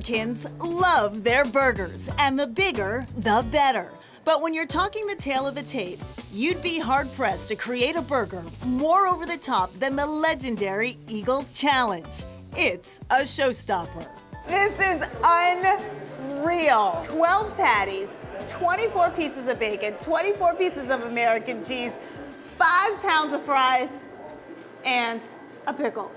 Americans love their burgers, and the bigger, the better. But when you're talking the tail of the tape, you'd be hard-pressed to create a burger more over the top than the legendary Eagles Challenge. It's a showstopper. This is unreal. 12 patties, 24 pieces of bacon, 24 pieces of American cheese, 5 pounds of fries, and a pickle.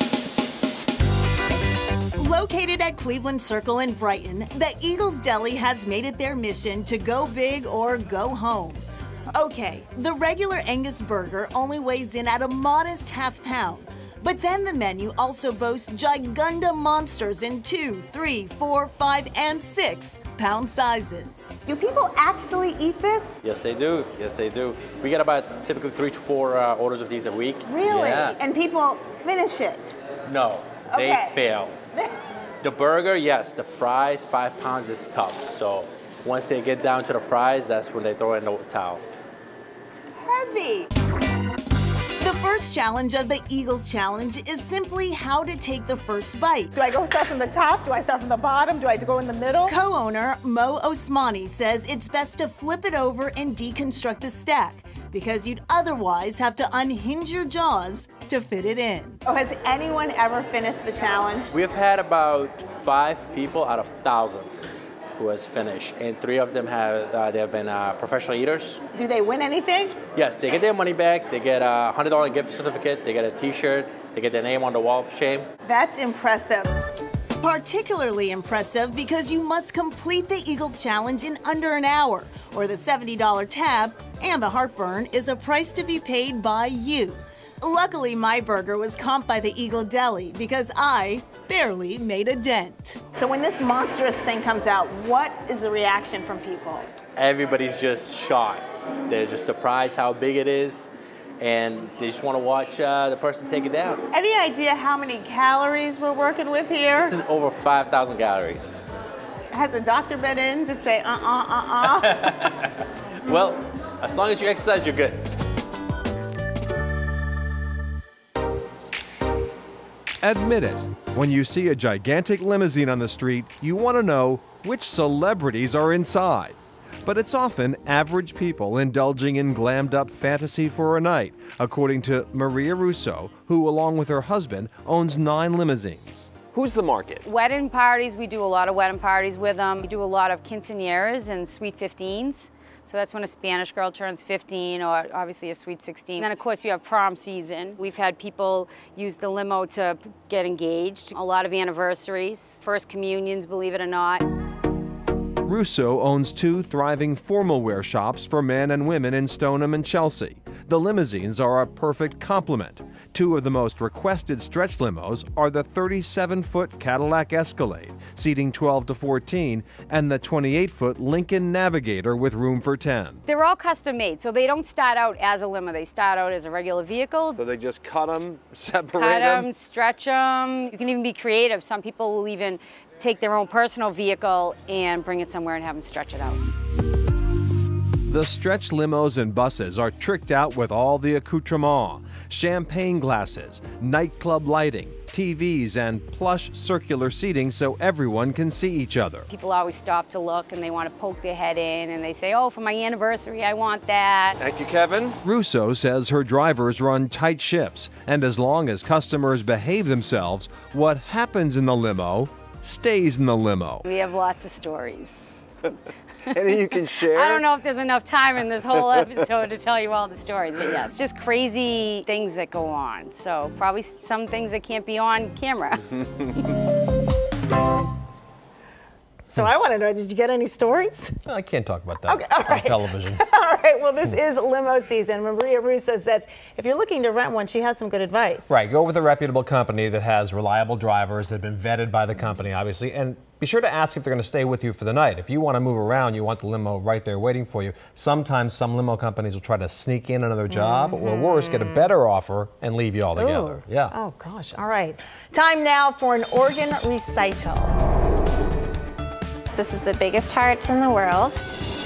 Located at Cleveland Circle in Brighton, the Eagles Deli has made it their mission to go big or go home. Okay, the regular Angus burger only weighs in at a modest ½ pound, but then the menu also boasts gigunda monsters in 2, 3, 4, 5, and 6 pound sizes. Do people actually eat this? Yes, they do. Yes, they do. We get about typically 3 to 4 orders of these a week. Really? Yeah. And people finish it? No, Okay. they fail. The burger, yes. The fries, 5 pounds is tough. So once they get down to the fries, that's when they throw in the towel. Heavy. The first challenge of the Eagles Challenge is simply how to take the first bite. Do I start from the top? Do I start from the bottom? Do I go in the middle? Co-owner Mo Osmani says it's best to flip it over and deconstruct the stack, because you'd otherwise have to unhinge your jaws to fit it in. Oh, has anyone ever finished the challenge? We've had about 5 people out of thousands who has finished, and 3 of them have they have been professional eaters. Do they win anything? Yes, they get their money back. They get a $100 gift certificate. They get a T-shirt. They get their name on the wall of shame. That's impressive. Particularly impressive because you must complete the Eagles Challenge in under an hour, or the $70 tab and the heartburn is a price to be paid by you. Luckily, my burger was comped by the Eagle Deli because I barely made a dent. So when this monstrous thing comes out, what is the reaction from people? Everybody's just shocked. They're just surprised how big it is, and they just want to watch the person take it down. Any idea how many calories we're working with here? This is over 5,000 calories. Has a doctor been in to say, Well, as long as you exercise, you're good. Admit it, when you see a gigantic limousine on the street, you want to know which celebrities are inside. But it's often average people indulging in glammed-up fantasy for a night, according to Maria Russo, who, along with her husband, owns 9 limousines. Who's the market? Wedding parties, we do a lot of wedding parties with them. We do a lot of quinceañeras and sweet 15s. So that's when a Spanish girl turns 15, or obviously a sweet 16. And then of course you have prom season. We've had people use the limo to get engaged. A lot of anniversaries, first communions, believe it or not. Russo owns 2 thriving formal wear shops for men and women in Stoneham and Chelsea. The limousines are a perfect complement. 2 of the most requested stretch limos are the 37-foot Cadillac Escalade, seating 12 to 14, and the 28-foot Lincoln Navigator with room for 10. They're all custom made, so they don't start out as a limo. They start out as a regular vehicle. So they just cut them, separate Cut them, stretch them. You can even be creative. Some people will even take their own personal vehicle and bring it somewhere and have them stretch it out. The stretch limos and buses are tricked out with all the accoutrements: champagne glasses, nightclub lighting, TVs, and plush circular seating so everyone can see each other. People always stop to look and they want to poke their head in and they say, oh, for my anniversary, I want that. Thank you, Kevin. Russo says her drivers run tight ships, and as long as customers behave themselves, what happens in the limo stays in the limo. We have lots of stories. Any you can share? I don't know if there's enough time in this whole episode to tell you all the stories, but yeah, it's just crazy things that go on. So probably some things that can't be on camera. So I want to know, did you get any stories? I can't talk about that on television. All right, well, this is limo season. Maria Russo says if you're looking to rent one, she has some good advice. Right, go with a reputable company that has reliable drivers that have been vetted by the company, obviously, and be sure to ask if they're going to stay with you for the night. If you want to move around, you want the limo right there waiting for you. Sometimes some limo companies will try to sneak in another job, or worse, get a better offer and leave you all together. Ooh. Yeah. Oh, gosh. All right. Time now for an organ recital. This is the biggest heart in the world.